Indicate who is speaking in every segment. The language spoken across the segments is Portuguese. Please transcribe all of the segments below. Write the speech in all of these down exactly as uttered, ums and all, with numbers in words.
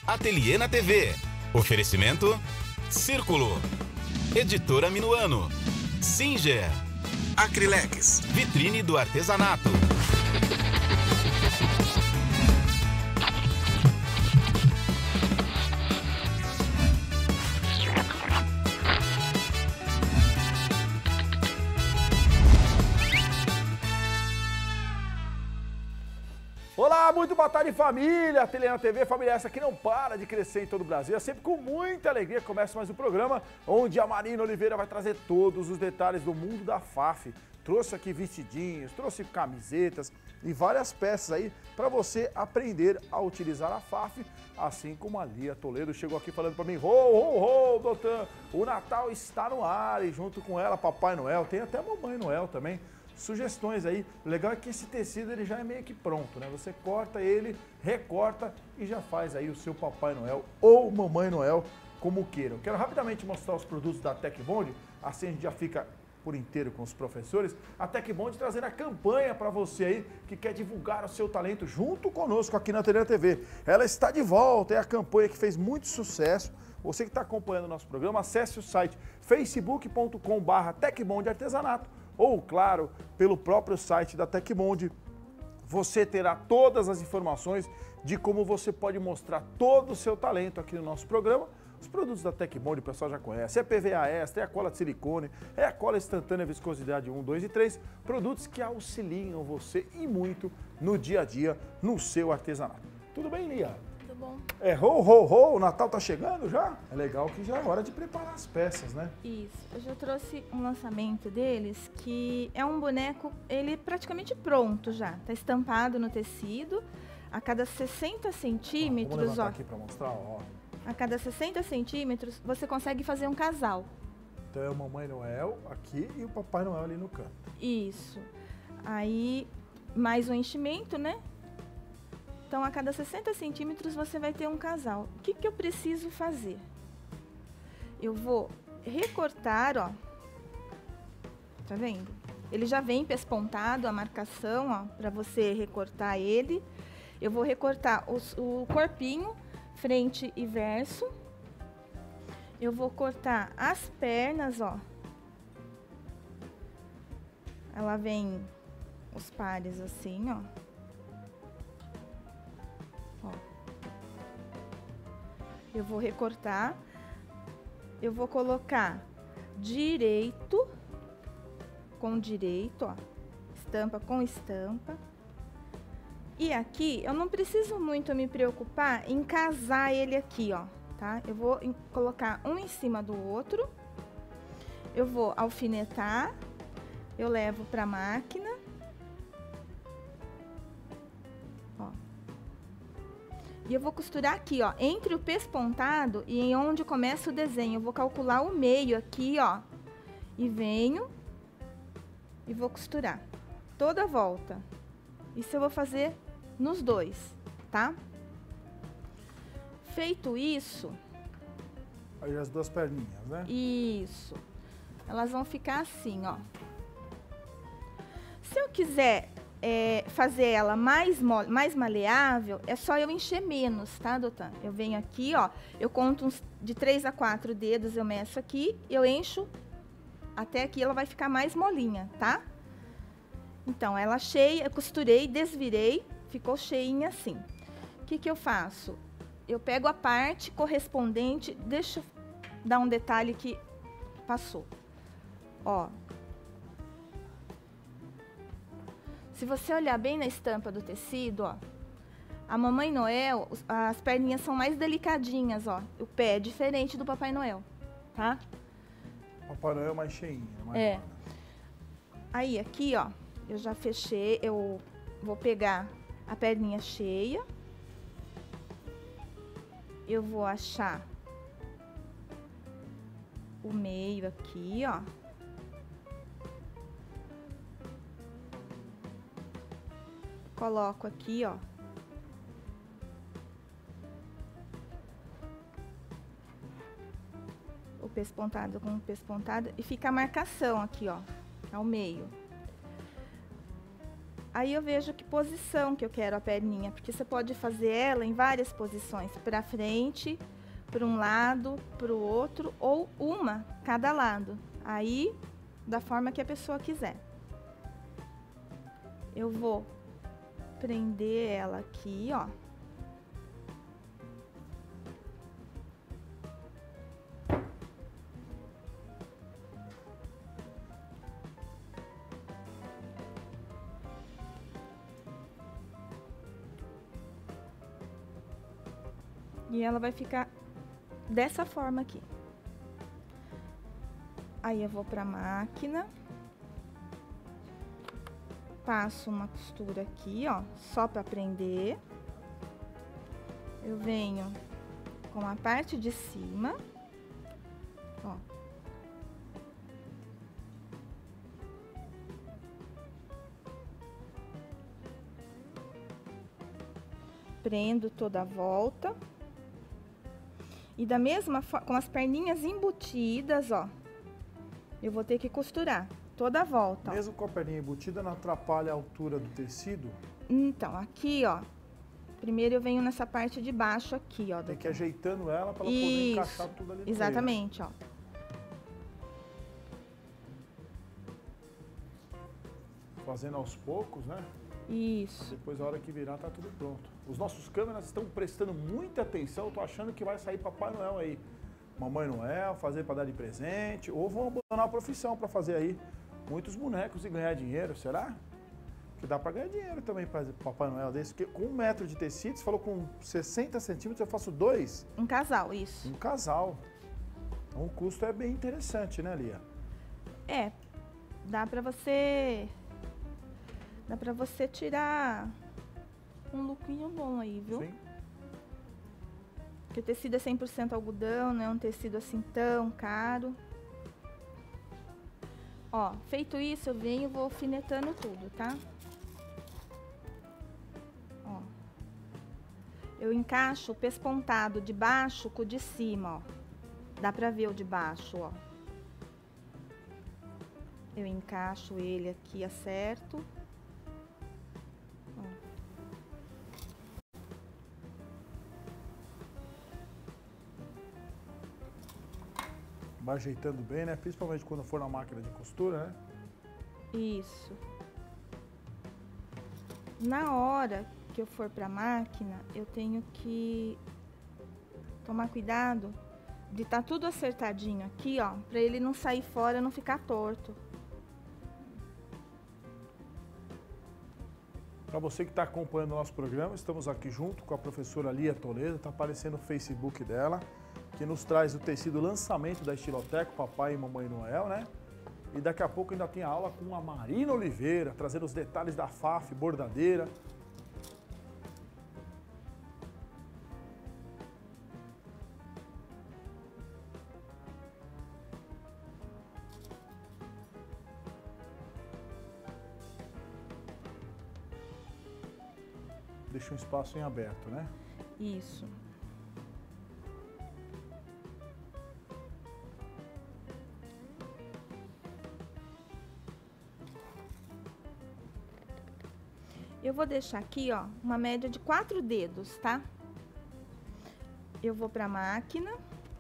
Speaker 1: Ateliê na T V. Oferecimento Círculo. Editora Minuano. Singer. Acrylex. Vitrine do artesanato.
Speaker 2: Olá, muito boa tarde, família! Ateliê na T V, família essa que não para de crescer em todo o Brasil. É sempre com muita alegria que começa mais um programa onde a Marina Oliveira vai trazer todos os detalhes do mundo da F A F. Trouxe aqui vestidinhos, trouxe camisetas e várias peças aí para você aprender a utilizar a F A F, assim como a Lia Toledo chegou aqui falando para mim: ho, ho, ho, doutor, o Natal está no ar, e junto com ela Papai Noel, tem até a Mamãe Noel também. Sugestões aí. O legal é que esse tecido ele já é meio que pronto, né? Você corta ele, recorta e já faz aí o seu Papai Noel ou Mamãe Noel, como queiram. Quero rapidamente mostrar os produtos da Tecbond, assim a gente já fica por inteiro com os professores. A Tecbond trazendo a campanha para você aí que quer divulgar o seu talento junto conosco aqui na Ateliê T V. Ela está de volta, é a campanha que fez muito sucesso. Você que está acompanhando o nosso programa, acesse o site facebook ponto com barra Tecbond Artesanato, ou, claro, pelo próprio site da Tecbond. Você terá todas as informações de como você pode mostrar todo o seu talento aqui no nosso programa. Os produtos da Tecbond o pessoal já conhece, é P V A extra, é a cola de silicone, é a cola instantânea viscosidade um, dois e três, produtos que auxiliam você e muito no dia a dia, no seu artesanato. Tudo bem, Lia?
Speaker 3: Tudo bom.
Speaker 2: É, ho, ho, ho, o Natal tá chegando já? É legal que já é hora de preparar as peças, né?
Speaker 3: Isso. Eu já trouxe um lançamento deles, que é um boneco, ele praticamente pronto já. Tá estampado no tecido. A cada sessenta centímetros,
Speaker 2: Vamos levantar
Speaker 3: ó.
Speaker 2: aqui pra mostrar, ó.
Speaker 3: A cada sessenta centímetros, você consegue fazer um casal.
Speaker 2: Então é o Mamãe Noel aqui e o Papai Noel ali no canto.
Speaker 3: Isso. Aí, mais um enchimento, né? Então, a cada sessenta centímetros, você vai ter um casal. O que que eu preciso fazer? Eu vou recortar, ó. Tá vendo? Ele já vem pespontado, a marcação, ó, para você recortar ele. Eu vou recortar os, o corpinho, frente e verso. Eu vou cortar as pernas, ó. Ela vem os pares assim, ó. Ó. Eu vou recortar. Eu vou colocar direito com direito, ó. Estampa com estampa. E aqui, eu não preciso muito me preocupar em casar ele aqui, ó, tá? Eu vou em, colocar um em cima do outro. Eu vou alfinetar. Eu levo pra máquina. Ó. E eu vou costurar aqui, ó, entre o pespontado e em onde começa o desenho. Eu vou calcular o meio aqui, ó. E venho e vou costurar toda a volta. Isso eu vou fazer nos dois, tá? Feito isso...
Speaker 2: Aí as duas perninhas, né?
Speaker 3: Isso. Elas vão ficar assim, ó. Se eu quiser é, fazer ela mais, mole, mais maleável, é só eu encher menos, tá, doutor? Eu venho aqui, ó, eu conto uns de três a quatro dedos, eu meço aqui, eu encho até aqui, ela vai ficar mais molinha, tá? Então, ela cheia, eu costurei, desvirei, ficou cheinha assim. O que que eu faço? Eu pego a parte correspondente, deixa eu dar um detalhe que passou. Ó. Se você olhar bem na estampa do tecido, ó, a Mamãe Noel, as perninhas são mais delicadinhas, ó. O pé é diferente do Papai Noel, tá?
Speaker 2: Papai Noel mais cheinho, mais
Speaker 3: É.
Speaker 2: mole.
Speaker 3: Aí, aqui, ó, eu já fechei, eu vou pegar a perninha cheia. Eu vou achar o meio aqui, ó. Coloco aqui, ó. O pespontado com o pespontado e fica a marcação aqui, ó, ao meio. Aí eu vejo que posição que eu quero a perninha, porque você pode fazer ela em várias posições, para frente, para um lado, para o outro, ou uma, cada lado. Aí, da forma que a pessoa quiser. Eu vou prender ela aqui, ó. E ela vai ficar dessa forma aqui. Aí eu vou para a máquina. Passo uma costura aqui, ó, só para prender. Eu venho com a parte de cima, ó. Prendo toda a volta. E da mesma forma, com as perninhas embutidas, ó, eu vou ter que costurar toda a volta.
Speaker 2: Mesmo ó. Com a perninha embutida, não atrapalha a altura do tecido?
Speaker 3: Então, aqui, ó, primeiro eu venho nessa parte de baixo aqui, ó.
Speaker 2: Tem que ir ajeitando ela para ela poder
Speaker 3: Isso,
Speaker 2: encaixar tudo ali no
Speaker 3: exatamente,
Speaker 2: meio.
Speaker 3: ó.
Speaker 2: Fazendo aos poucos, né?
Speaker 3: Isso.
Speaker 2: Depois, a hora que virar, tá tudo pronto. Os nossos câmeras estão prestando muita atenção. Eu tô achando que vai sair Papai Noel aí. Mamãe Noel, fazer para dar de presente. Ou vão abandonar a profissão para fazer aí muitos bonecos e ganhar dinheiro, será? Que dá para ganhar dinheiro também para Papai Noel desse. Porque com um metro de tecido, você falou com sessenta centímetros, eu faço dois.
Speaker 3: Um casal, isso.
Speaker 2: Um casal. Então o custo é bem interessante, né, Lia?
Speaker 3: É, dá para você... Dá pra você tirar um lucrinho bom aí, viu?
Speaker 2: Sim.
Speaker 3: Porque o tecido é cem por cento algodão, não é um tecido assim tão caro. Ó, feito isso, eu venho e vou alfinetando tudo, tá? Ó. Eu encaixo o pespontado de baixo com o de cima, ó. Dá pra ver o de baixo, ó. Eu encaixo ele aqui, acerto.
Speaker 2: Vai ajeitando bem, né? Principalmente quando for na máquina de costura, né?
Speaker 3: Isso. Na hora que eu for pra máquina, eu tenho que tomar cuidado de estar tudo acertadinho aqui, ó, pra ele não sair fora, não ficar torto.
Speaker 2: Para você que está acompanhando o nosso programa, estamos aqui junto com a professora Lia Toledo, está aparecendo no Facebook dela, que nos traz o tecido lançamento da Estiloteca, Papai e Mamãe Noel, né? E daqui a pouco ainda tem a aula com a Marina Oliveira, trazendo os detalhes da F A F bordadeira. Deixa um espaço em aberto, né?
Speaker 3: Isso. Eu vou deixar aqui, ó, uma média de quatro dedos, tá? Eu vou pra máquina.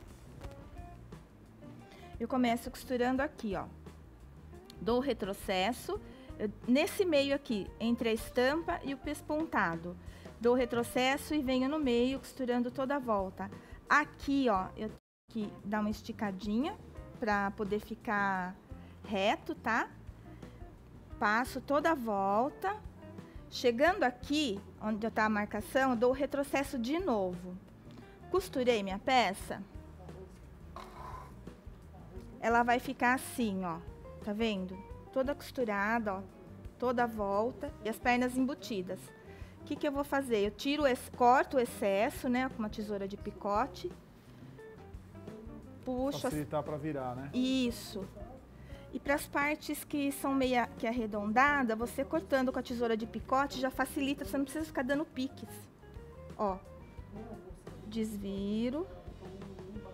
Speaker 3: Eu começo costurando aqui, ó. Dou o retrocesso. Eu, nesse meio aqui, entre a estampa e o pespontado. Dou o retrocesso e venho no meio, costurando toda a volta. Aqui, ó, eu tenho que dar uma esticadinha pra poder ficar reto, tá? Passo toda a volta. Chegando aqui, onde tá a marcação, eu dou o retrocesso de novo. Costurei minha peça. Ela vai ficar assim, ó. Tá vendo? Toda costurada, ó. Toda a volta e as pernas embutidas. O que que eu vou fazer? Eu tiro, corto o excesso, né? Com uma tesoura de picote. Puxo.
Speaker 2: Facilitar para virar, né?
Speaker 3: Isso. E para as partes que são meia que arredondada, você cortando com a tesoura de picote já facilita, você não precisa ficar dando piques. Ó. Desviro.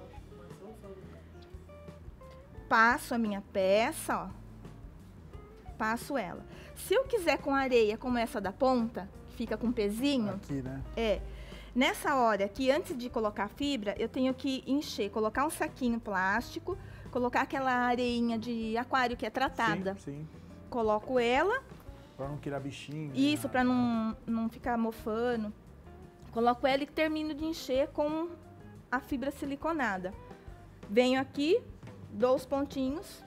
Speaker 3: Passo a minha peça, ó. passo ela. Se eu quiser com areia, como essa da ponta, que fica com pezinho...
Speaker 2: Aqui, né?
Speaker 3: É. Nessa hora que antes de colocar a fibra, eu tenho que encher, colocar um saquinho plástico, colocar aquela areinha de aquário que é tratada.
Speaker 2: Sim, sim.
Speaker 3: Coloco ela.
Speaker 2: Para não criar bichinho.
Speaker 3: Isso,
Speaker 2: né?
Speaker 3: para não, não ficar mofando. Coloco ela e termino de encher com a fibra siliconada. Venho aqui, dou os pontinhos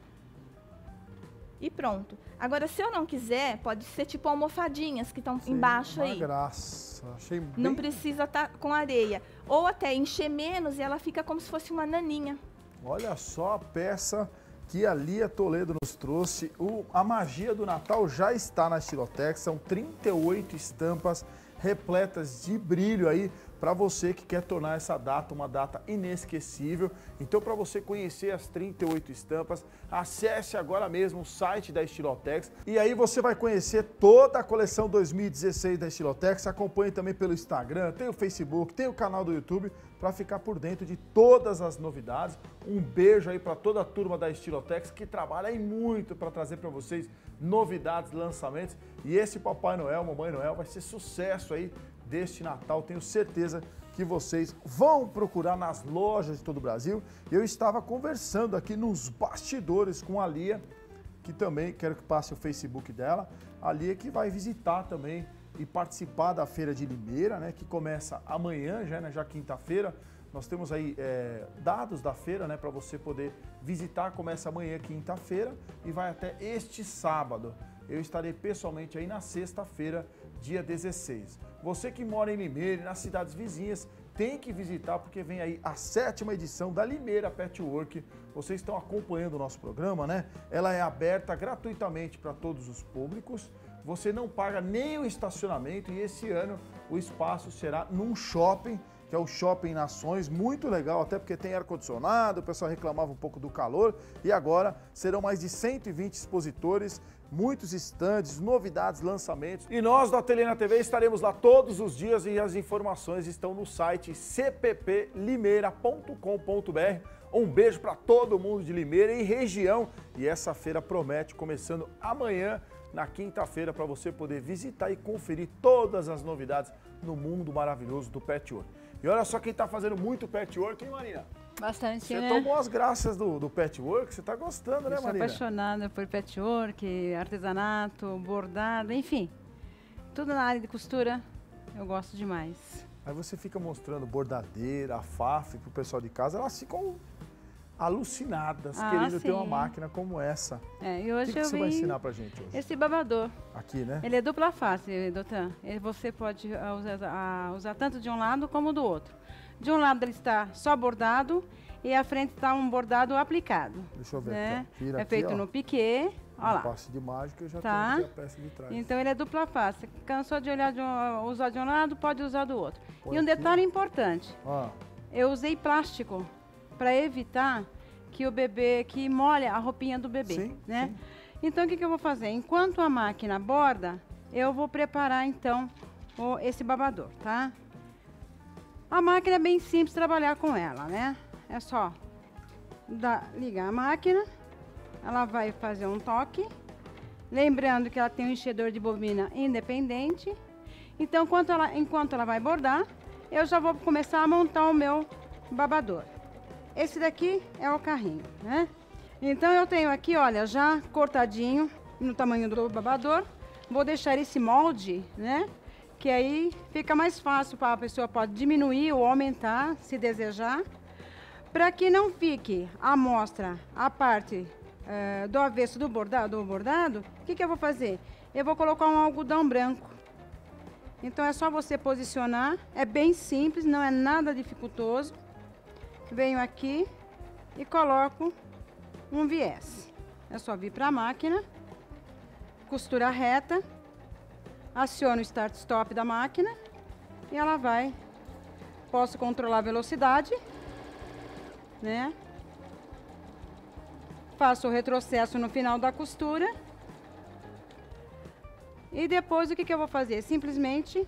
Speaker 3: e pronto. Agora, se eu não quiser, pode ser tipo almofadinhas que estão embaixo aí.
Speaker 2: Graça, achei bem...
Speaker 3: Não precisa estar com areia. Ou até encher menos e ela fica como se fosse uma naninha.
Speaker 2: Olha só a peça que a Lia Toledo nos trouxe. O, a magia do Natal já está na Estilotex. São trinta e oito estampas repletas de brilho aí para você que quer tornar essa data uma data inesquecível. Então, para você conhecer as trinta e oito estampas, acesse agora mesmo o site da Estilotex e aí você vai conhecer toda a coleção dois mil e dezesseis da Estilotex. Acompanhe também pelo Instagram, tem o Facebook, tem o canal do YouTube para ficar por dentro de todas as novidades. Um beijo aí para toda a turma da Estilotex que trabalha aí muito para trazer para vocês novidades, lançamentos. E esse Papai Noel, Mamãe Noel vai ser sucesso aí deste Natal, tenho certeza que vocês vão procurar nas lojas de todo o Brasil. Eu estava conversando aqui nos bastidores com a Lia, que também quero que passe o Facebook dela, a Lia que vai visitar também e participar da Feira de Limeira, né, que começa amanhã, já, né, já quinta-feira. Nós temos aí é, dados da feira, né, para você poder visitar, começa amanhã, quinta-feira, e vai até este sábado. Eu estarei pessoalmente aí na sexta-feira, dia dezesseis. Você que mora em Limeira e nas cidades vizinhas, tem que visitar porque vem aí a sétima edição da Limeira Patchwork. Vocês estão acompanhando o nosso programa, né? Ela é aberta gratuitamente para todos os públicos. Você não paga nem o estacionamento e esse ano o espaço será num shopping, que é o Shopping Nações, muito legal, até porque tem ar-condicionado, o pessoal reclamava um pouco do calor, e agora serão mais de cento e vinte expositores, muitos estandes, novidades, lançamentos. E nós da Ateliê T V estaremos lá todos os dias e as informações estão no site c p p limeira ponto com ponto b r. Um beijo para todo mundo de Limeira e região. E essa feira promete, começando amanhã, na quinta-feira, para você poder visitar e conferir todas as novidades no mundo maravilhoso do patchwork. E olha só quem está fazendo muito patchwork, hein, Marina?
Speaker 4: Bastante,
Speaker 2: você
Speaker 4: né?
Speaker 2: Você tomou as graças do, do patchwork, você está gostando,
Speaker 4: Eu
Speaker 2: né,
Speaker 4: sou
Speaker 2: Marina?
Speaker 4: apaixonada por patchwork, artesanato, bordado, enfim. Tudo na área de costura, eu gosto demais.
Speaker 2: Aí você fica mostrando bordadeira, a F A F pro pessoal de casa, elas ficam alucinadas,
Speaker 4: Ah,
Speaker 2: querendo
Speaker 4: sim.
Speaker 2: ter uma máquina como essa.
Speaker 4: É, e
Speaker 2: O
Speaker 4: hoje
Speaker 2: que, que
Speaker 4: eu
Speaker 2: você
Speaker 4: vim
Speaker 2: vai ensinar pra gente hoje?
Speaker 4: esse babador.
Speaker 2: Aqui, né?
Speaker 4: Ele é dupla face, doutor. Ele, você pode ah, usar, ah, usar tanto de um lado como do outro. De um lado ele está só bordado e a frente está um bordado aplicado.
Speaker 2: Deixa eu ver
Speaker 4: né?
Speaker 2: aqui, ó. Vira
Speaker 4: é
Speaker 2: aqui,
Speaker 4: feito
Speaker 2: ó.
Speaker 4: no piquê. Olha lá.
Speaker 2: Passe de mágica, eu já
Speaker 4: Tá.
Speaker 2: tenho aqui a peça de trás.
Speaker 4: Então ele é dupla face. Cansou de olhar de um, usar de um lado, pode usar do outro.
Speaker 2: Põe
Speaker 4: e um
Speaker 2: aqui.
Speaker 4: detalhe importante.
Speaker 2: Ó,
Speaker 4: Eu usei plástico para evitar que o bebê, que molha a roupinha do bebê,
Speaker 2: Sim,
Speaker 4: né?
Speaker 2: sim.
Speaker 4: Então o que, que eu vou fazer? Enquanto a máquina borda, eu vou preparar então o, esse babador, tá? A máquina é bem simples trabalhar com ela, né? É só dar, ligar a máquina, ela vai fazer um toque, lembrando que ela tem um enchedor de bobina independente. Então enquanto ela, enquanto ela vai bordar, eu já vou começar a montar o meu babador. Esse daqui é o carrinho, né? Então eu tenho aqui, olha, já cortadinho no tamanho do babador. Vou deixar esse molde, né? Que aí fica mais fácil para a pessoa pode diminuir ou aumentar, se desejar. Para que não fique à mostra a parte eh, do avesso do bordado, do bordado, o que, que eu vou fazer? Eu vou colocar um algodão branco. Então é só você posicionar, é bem simples, não é nada dificultoso. Venho aqui e coloco um viés. É só vir para a máquina, costura reta, aciono o start stop da máquina e ela vai. Posso controlar a velocidade, né? Faço o retrocesso no final da costura. E depois o que, que eu vou fazer? Simplesmente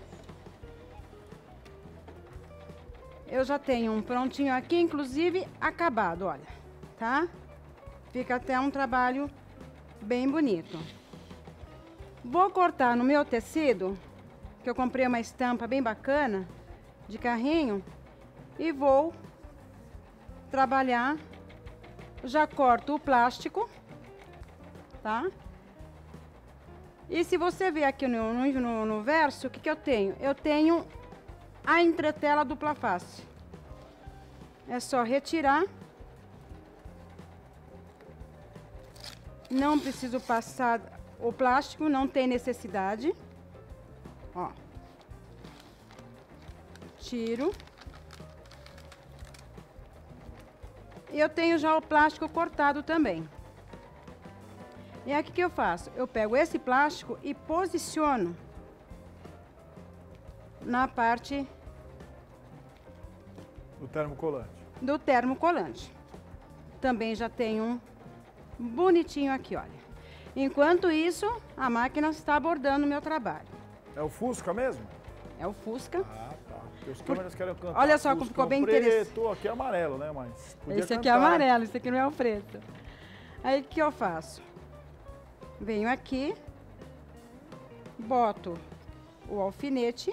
Speaker 4: eu já tenho um prontinho aqui, inclusive acabado, olha, tá? Fica até um trabalho bem bonito. Vou cortar no meu tecido, que eu comprei uma estampa bem bacana, de carrinho, e vou trabalhar. Já corto o plástico, tá? E se você ver aqui no, no, no verso, o que, que eu tenho? Eu tenho a entretela dupla face. É só retirar. Não preciso passar o plástico, não tem necessidade. Ó. Tiro. E eu tenho já o plástico cortado também. E aí o que, que eu faço? Eu pego esse plástico e posiciono na parte
Speaker 2: Do termocolante.
Speaker 4: do termocolante. Também já tem um bonitinho aqui, olha. Enquanto isso, a máquina está bordando o meu trabalho.
Speaker 2: É o Fusca mesmo?
Speaker 4: É o Fusca.
Speaker 2: Ah, tá. Porque os câmeras querem cantar.
Speaker 4: Olha só como
Speaker 2: Fusca
Speaker 4: ficou bem
Speaker 2: preto,
Speaker 4: interessante.
Speaker 2: aqui é amarelo, né? Mas podia
Speaker 4: Esse aqui é
Speaker 2: cantar.
Speaker 4: amarelo, esse aqui não é o preto. Aí o que eu faço? Venho aqui, boto o alfinete,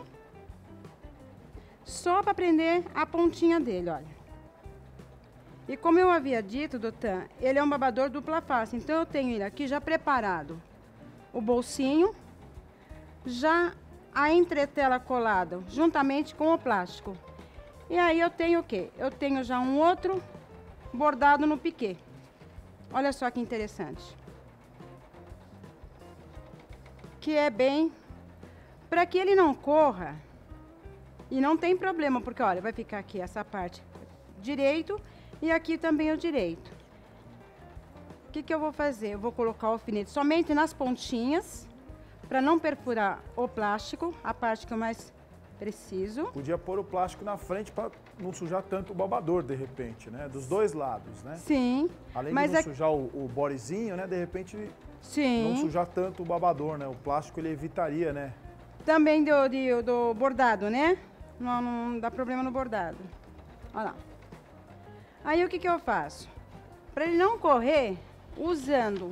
Speaker 4: só para prender a pontinha dele, olha. E como eu havia dito, Dotan, ele é um babador dupla face, então eu tenho ele aqui já preparado. O bolsinho, já a entretela colada, juntamente com o plástico. E aí eu tenho o quê? Eu tenho já um outro bordado no piquê. Olha só que interessante. Que é bem... Para que ele não corra, e não tem problema, porque olha, vai ficar aqui essa parte direito e aqui também o direito. O que que eu vou fazer? Eu vou colocar o alfinete somente nas pontinhas, para não perfurar o plástico, a parte que eu mais preciso.
Speaker 2: Podia pôr o plástico na frente para não sujar tanto o babador, de repente, né? Dos dois lados, né?
Speaker 4: Sim.
Speaker 2: Além
Speaker 4: mas
Speaker 2: de não
Speaker 4: é...
Speaker 2: sujar o, o bodezinho, né? De repente,
Speaker 4: Sim.
Speaker 2: não sujar tanto o babador, né? O plástico, ele evitaria, né?
Speaker 4: Também do, de, do bordado, né? Não, não dá problema no bordado. Olha lá. Aí o que que eu faço? Para ele não correr, usando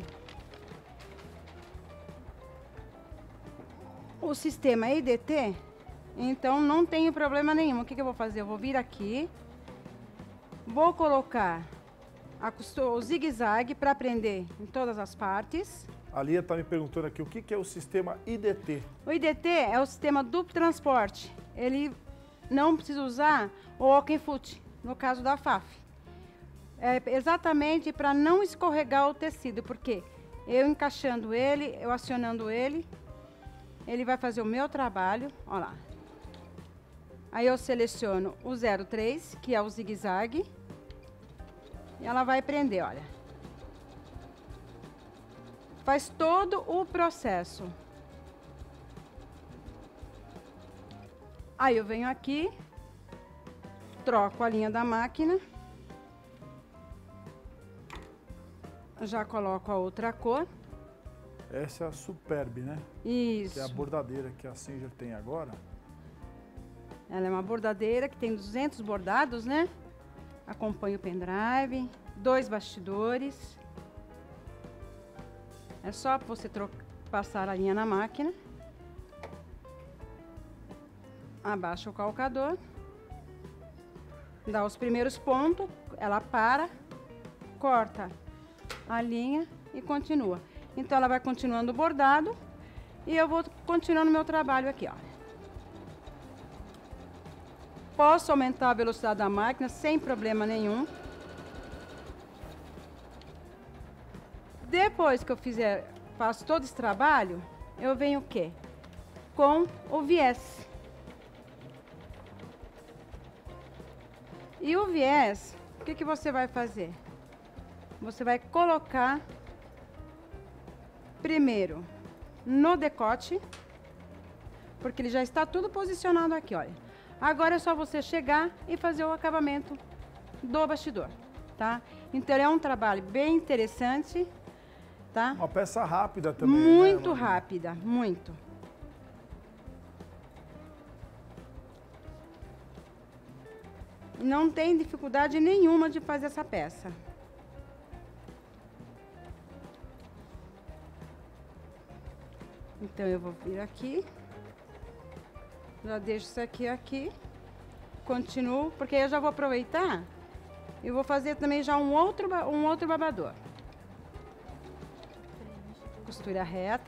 Speaker 4: o sistema I D T, então não tenho problema nenhum. O que que eu vou fazer? Eu vou vir aqui, vou colocar a, o zigue-zague para prender em todas as partes.
Speaker 2: A Lia está me perguntando aqui o que, que é o sistema I D T.
Speaker 4: O I D T é o sistema duplo transporte. Ele não precisa usar o walking foot, no caso da F A F. É exatamente para não escorregar o tecido, porque eu encaixando ele, eu acionando ele, ele vai fazer o meu trabalho, ó lá. Aí eu seleciono o zero três, que é o zigue-zague, e ela vai prender, olha. Faz todo o processo. Aí eu venho aqui, troco a linha da máquina, já coloco a outra cor.
Speaker 2: Essa é a Superb, né?
Speaker 4: Isso.
Speaker 2: Que é a bordadeira que a Singer tem agora.
Speaker 4: Ela é uma bordadeira que tem duzentos bordados, né? Acompanha o pendrive, dois bastidores. É só você passar a linha na máquina. Abaixa o calcador. Dá os primeiros pontos, ela para, corta a linha e continua. Então ela vai continuando o bordado e eu vou continuando o meu trabalho aqui, ó. Posso aumentar a velocidade da máquina sem problema nenhum. Depois que eu fizer, faço todo esse trabalho, eu venho o quê? Com o viés. E o viés, o que que você vai fazer? Você vai colocar primeiro no decote, porque ele já está tudo posicionado aqui, olha. Agora é só você chegar e fazer o acabamento do bastidor, tá? Então é um trabalho bem interessante, tá?
Speaker 2: Uma peça rápida também,
Speaker 4: Muito
Speaker 2: né?
Speaker 4: rápida, muito. Não tem dificuldade nenhuma de fazer essa peça. Então, eu vou vir aqui. Já deixo isso aqui aqui. Continuo, porque eu já vou aproveitar e vou fazer também já um outro, um outro babador. Costura reta.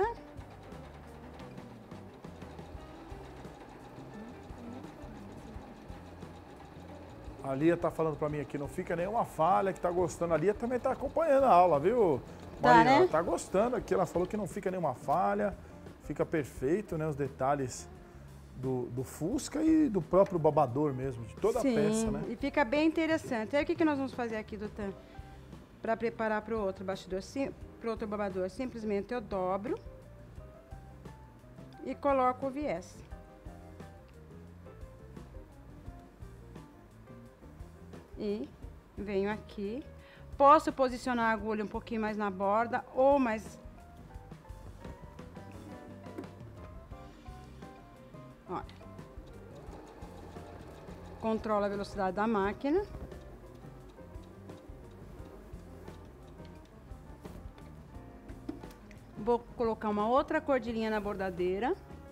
Speaker 2: A Lia tá falando pra mim aqui, não fica nenhuma falha, que tá gostando. A Lia também tá acompanhando a aula, viu,
Speaker 4: Tá,
Speaker 2: Marina?
Speaker 4: né?
Speaker 2: Ela tá gostando aqui, ela falou que não fica nenhuma falha, fica perfeito, né, os detalhes do, do Fusca e do próprio babador mesmo, de toda
Speaker 4: Sim,
Speaker 2: a peça, né?
Speaker 4: e fica bem interessante. Aí o que, que nós vamos fazer aqui, doutor? Para preparar para o outro bastidor, para o outro babador, simplesmente eu dobro e coloco o viés. E venho aqui. Posso posicionar a agulha um pouquinho mais na borda ou mais... Olha. Controla a velocidade da máquina. Vou colocar uma outra cordilhinha na bordadeira.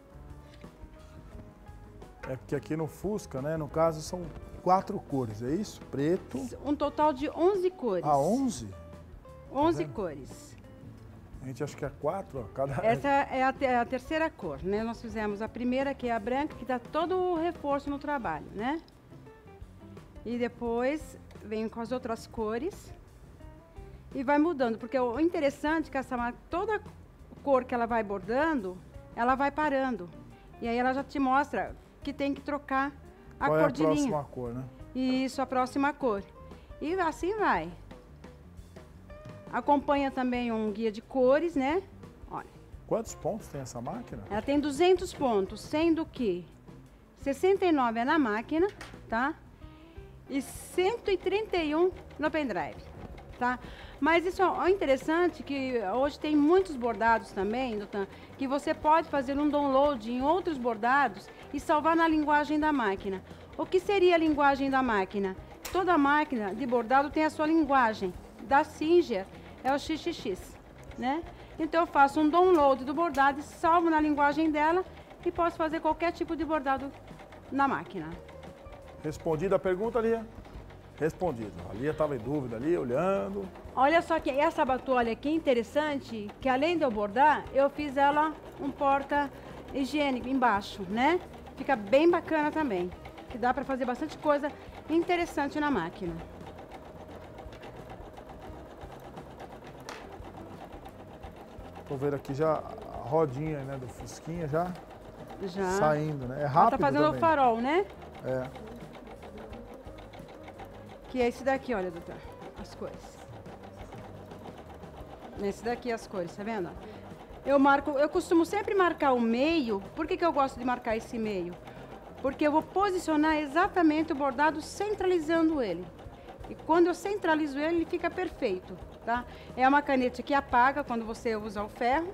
Speaker 2: É porque aqui no Fusca, né, no caso, são quatro cores, é isso? Preto.
Speaker 4: Um total de onze cores.
Speaker 2: Ah, onze?
Speaker 4: onze cores.
Speaker 2: A gente acha que é quatro, ó, cada...
Speaker 4: Essa é a, te- a terceira cor, né? Nós fizemos a primeira, que é a branca, que dá todo o reforço no trabalho, né? E depois venho com as outras cores e vai mudando, porque o interessante é que essa máquina, toda cor que ela vai bordando, ela vai parando. E aí ela já te mostra que tem que trocar a
Speaker 2: Qual é a
Speaker 4: cordilhinha.
Speaker 2: próxima cor, né?
Speaker 4: Isso, a próxima cor. E assim vai. Acompanha também um guia de cores, né? Olha,
Speaker 2: Quantos pontos tem essa máquina?
Speaker 4: ela tem duzentos pontos, sendo que sessenta e nove é na máquina, tá? E cento e trinta e um no pendrive, tá? Mas isso é interessante que hoje tem muitos bordados também, doutor, que você pode fazer um download em outros bordados e salvar na linguagem da máquina. O que seria a linguagem da máquina? Toda máquina de bordado tem a sua linguagem. Da Singer é o X X X, né? Então eu faço um download do bordado, salvo na linguagem dela e posso fazer qualquer tipo de bordado na máquina.
Speaker 2: Respondida a pergunta, Lia? Respondida. A Lia estava em dúvida ali, olhando.
Speaker 4: Olha só que essa batoalha aqui interessante, que além de eu bordar, eu fiz ela um porta higiênico embaixo, né? Fica bem bacana também, que dá para fazer bastante coisa interessante na máquina.
Speaker 2: Tô vendo aqui já a rodinha, né, do Fusquinha já
Speaker 4: Já.
Speaker 2: saindo, né? É
Speaker 4: Ela
Speaker 2: rápido
Speaker 4: tá fazendo
Speaker 2: também.
Speaker 4: o farol, né?
Speaker 2: É.
Speaker 4: Que é esse daqui, olha, doutor, as cores. Esse daqui as cores, tá vendo? Eu marco, eu costumo sempre marcar o meio. Por que que eu gosto de marcar esse meio? Porque eu vou posicionar exatamente o bordado centralizando ele. E quando eu centralizo ele, ele fica perfeito, tá? É uma caneta que apaga quando você usa o ferro.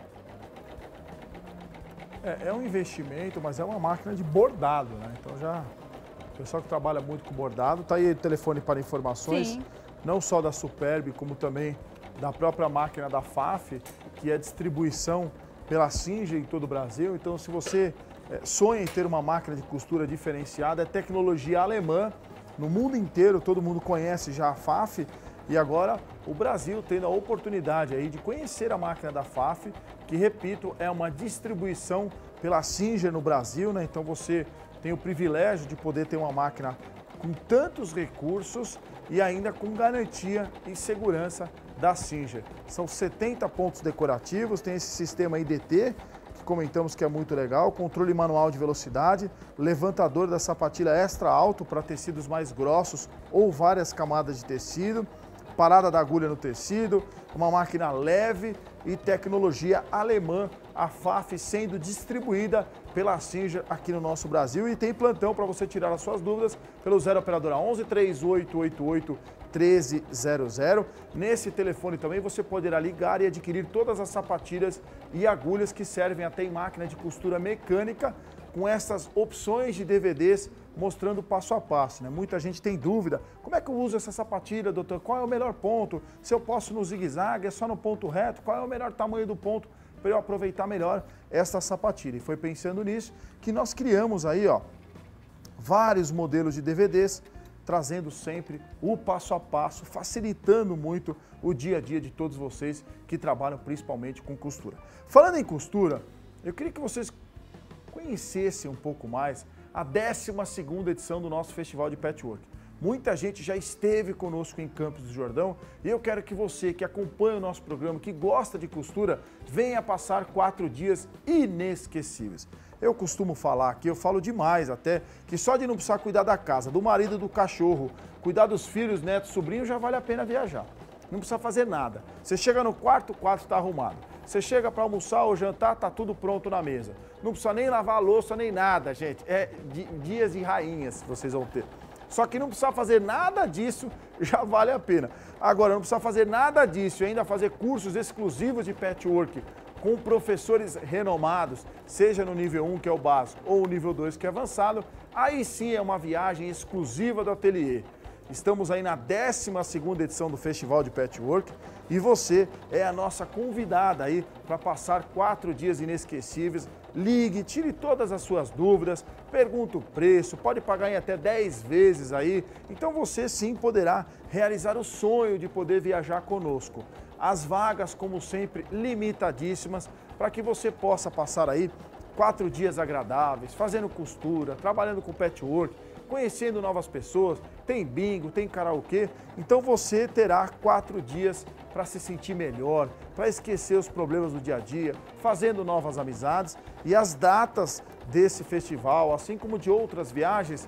Speaker 2: É, é um investimento, mas é uma máquina de bordado, né? Então já... O pessoal que trabalha muito com bordado, tá aí o telefone para informações,
Speaker 4: Sim.
Speaker 2: não só da Superb, como também da própria máquina da F A F, que é distribuição pela Singer em todo o Brasil. Então, se você é, sonha em ter uma máquina de costura diferenciada, é tecnologia alemã. No mundo inteiro, todo mundo conhece já a F A F e agora o Brasil tendo a oportunidade aí de conhecer a máquina da F A F, que, repito, é uma distribuição pela Singer no Brasil, né? Então, você tem o privilégio de poder ter uma máquina com tantos recursos e ainda com garantia e segurança da Singer. São setenta pontos decorativos, tem esse sistema I D T, que comentamos que é muito legal, controle manual de velocidade, levantador da sapatilha extra alto para tecidos mais grossos ou várias camadas de tecido, parada da agulha no tecido, uma máquina leve e tecnologia alemã, a F A F sendo distribuída pela Singer aqui no nosso Brasil. E tem plantão para você tirar as suas dúvidas pelo zero operadora onze, três oito oito oito, um três zero zero. Nesse telefone também você poderá ligar e adquirir todas as sapatilhas e agulhas que servem até em máquina de costura mecânica, com essas opções de D V Ds mostrando passo a passo, né? Muita gente tem dúvida, como é que eu uso essa sapatilha, doutor? Qual é o melhor ponto? Se eu posso no zigue-zague, é só no ponto reto? Qual é o melhor tamanho do ponto? para eu aproveitar melhor esta sapatilha. E foi pensando nisso que nós criamos aí, ó, vários modelos de D V Ds, trazendo sempre o passo a passo, facilitando muito o dia a dia de todos vocês que trabalham principalmente com costura. Falando em costura, eu queria que vocês conhecessem um pouco mais a décima segunda edição do nosso Festival de Patchwork. Muita gente já esteve conosco em Campos do Jordão e eu quero que você que acompanha o nosso programa, que gosta de costura, venha passar quatro dias inesquecíveis. Eu costumo falar aqui, eu falo demais até, que só de não precisar cuidar da casa, do marido, do cachorro, cuidar dos filhos, netos, sobrinhos, já vale a pena viajar. Não precisa fazer nada. Você chega no quarto, o quarto está arrumado. Você chega para almoçar ou jantar, tá tudo pronto na mesa. Não precisa nem lavar a louça, nem nada, gente. É dias e rainhas que vocês vão ter. Só que não precisa fazer nada disso, já vale a pena. Agora, não precisa fazer nada disso e ainda fazer cursos exclusivos de patchwork com professores renomados, seja no nível um, que é o básico, ou o nível dois, que é avançado, aí sim é uma viagem exclusiva do ateliê. Estamos aí na décima segunda edição do Festival de Patchwork e você é a nossa convidada aí para passar quatro dias inesquecíveis. Ligue, tire todas as suas dúvidas, pergunta o preço, pode pagar em até dez vezes aí. Então você sim poderá realizar o sonho de poder viajar conosco. As vagas, como sempre, limitadíssimas para que você possa passar aí quatro dias agradáveis, fazendo costura, trabalhando com patchwork, conhecendo novas pessoas, tem bingo, tem karaokê, então você terá quatro dias para se sentir melhor, para esquecer os problemas do dia a dia, fazendo novas amizades. E as datas desse festival, assim como de outras viagens,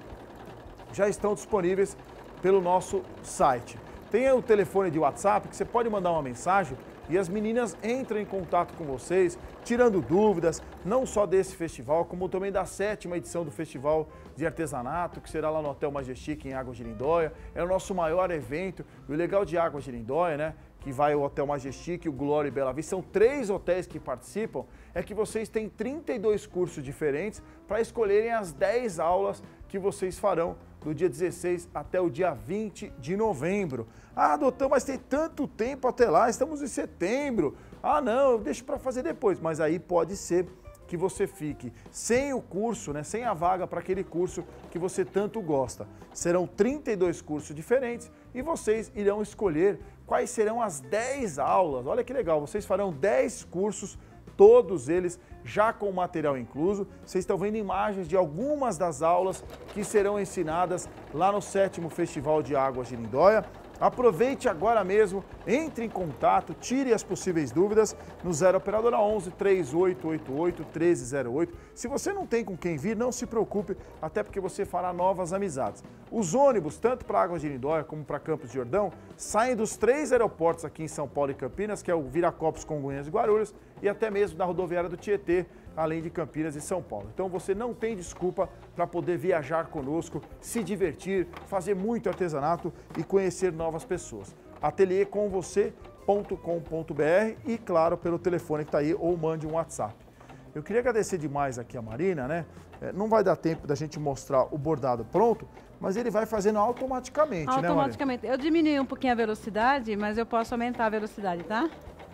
Speaker 2: já estão disponíveis pelo nosso site. Tem o telefone de WhatsApp que você pode mandar uma mensagem e as meninas entram em contato com vocês, tirando dúvidas, não só desse festival, como também da sétima edição do Festival de Artesanato, que será lá no Hotel Majestic, em Águas de Lindóia. É o nosso maior evento. E o legal de Águas de Lindóia, né, que vai o Hotel Majestic, o Glória e Bela Vista, são três hotéis que participam, é que vocês têm trinta e dois cursos diferentes para escolherem as dez aulas que vocês farão do dia dezesseis até o dia vinte de novembro. Ah, doutor, mas tem tanto tempo até lá, estamos em setembro. Ah, não, deixa para fazer depois. Mas aí pode ser que você fique sem o curso, né, sem a vaga para aquele curso que você tanto gosta. Serão trinta e dois cursos diferentes e vocês irão escolher quais serão as dez aulas. Olha que legal, vocês farão dez cursos, todos eles já com material incluso. Vocês estão vendo imagens de algumas das aulas que serão ensinadas lá no sétimo Festival de Águas de Lindóia. Aproveite agora mesmo, entre em contato, tire as possíveis dúvidas no zero operadora onze, três oito oito oito, um três zero oito. Se você não tem com quem vir, não se preocupe, até porque você fará novas amizades. Os ônibus, tanto para Águas de Lindóia como para Campos do Jordão, saem dos três aeroportos aqui em São Paulo e Campinas, que é o Viracopos, Congonhas e Guarulhos, e até mesmo da rodoviária do Tietê, além de Campinas e São Paulo. Então você não tem desculpa para poder viajar conosco, se divertir, fazer muito artesanato e conhecer novas pessoas. ateliê com você ponto com ponto br e, claro, pelo telefone que está aí ou mande um WhatsApp. Eu queria agradecer demais aqui a Marina, né? Não vai dar tempo da gente mostrar o bordado pronto, mas ele vai fazendo automaticamente,
Speaker 4: automaticamente.
Speaker 2: né, Marina?
Speaker 4: Automaticamente. Eu diminui um pouquinho a velocidade, mas eu posso aumentar a velocidade, tá?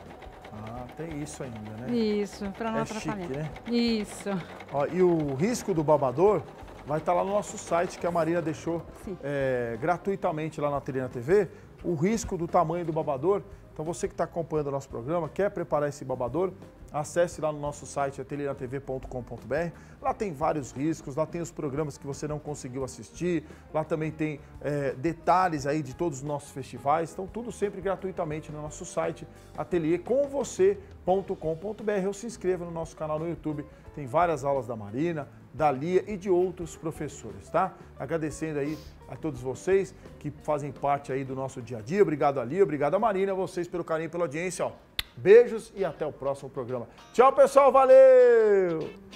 Speaker 2: Ah, tem isso ainda, né?
Speaker 4: Isso, para não
Speaker 2: é
Speaker 4: atrapalhar.
Speaker 2: Chique, né?
Speaker 4: Isso.
Speaker 2: Ó, e o risco do babador vai estar lá no nosso site, que a Marina deixou é, gratuitamente lá na Ateliê na T V, o risco do tamanho do babador. Então você que está acompanhando o nosso programa, quer preparar esse babador, acesse lá no nosso site ateliê na T V ponto com ponto br. Lá tem vários riscos, lá tem os programas que você não conseguiu assistir, lá também tem é, detalhes aí de todos os nossos festivais. Então tudo sempre gratuitamente no nosso site ateliê com você ponto com ponto br. Ou se inscreva no nosso canal no YouTube, tem várias aulas da Marina, da Lia e de outros professores, tá? Agradecendo aí a todos vocês que fazem parte aí do nosso dia a dia. Obrigado a Lia, obrigado a Marina, a vocês pelo carinho e pela audiência, ó. Beijos e até o próximo programa. Tchau, pessoal, valeu!